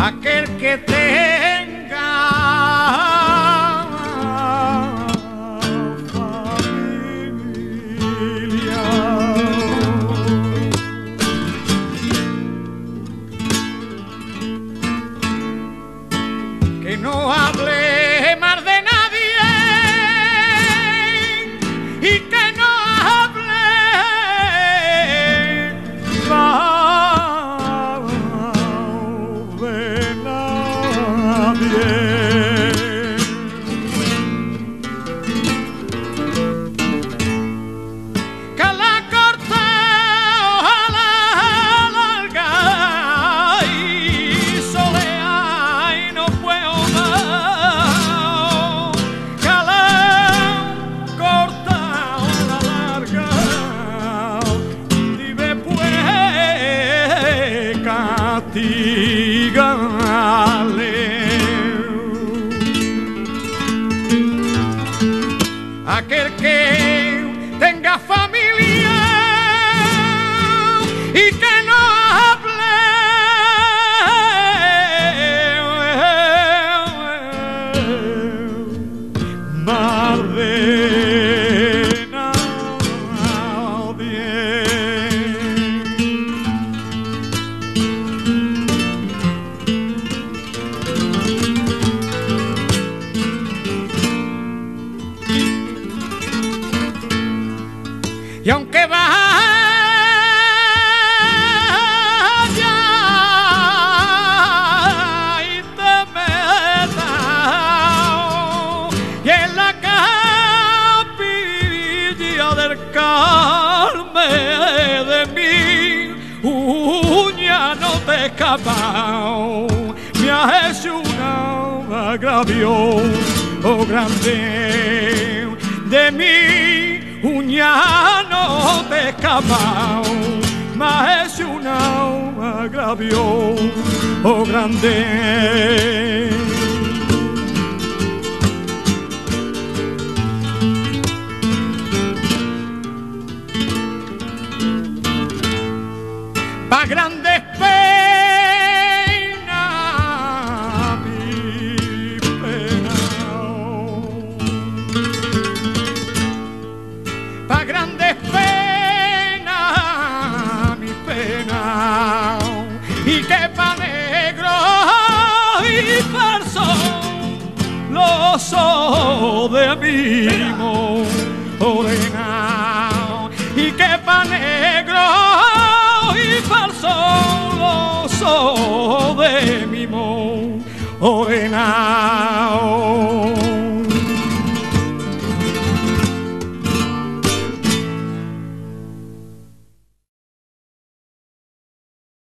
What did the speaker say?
aquel que tenga familia. Que no hable más de nadie y que no hable mal de nadie. Que la corte o la larga y solea y no puedo más. Que la corta o la larga y después castigale. Aquel que tenga familia y que no hable más de nadie. Y aunque vaya y te metas y en la capilla del Carmen de mi uña no te escapa, me has hecho un agravio grande de mí. Uña no te escapa, más es un agravio grande. Pa' grandes penas, mi pena. Pa' grandes penas, mi pena, y que pa' negro y falso los ojos de mi morena, y que pa' negro y falso los ojos de mi morena.